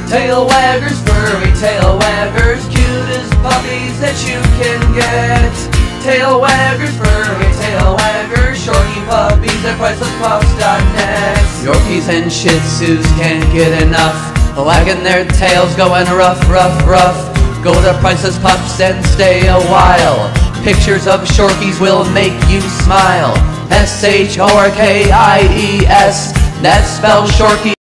Tail waggers, furry tail waggers, cutest puppies that you can get. Tail waggers, furry tail waggers, Shorkie Puppies at pricelesspups.net. Yorkies and Shih Tzus can't get enough, wagging their tails, going rough, rough, rough. Go to Priceless Pups and stay a while. Pictures of Shorkies will make you smile. S-H-O-R-K-I-E-S, that spells Shorkie.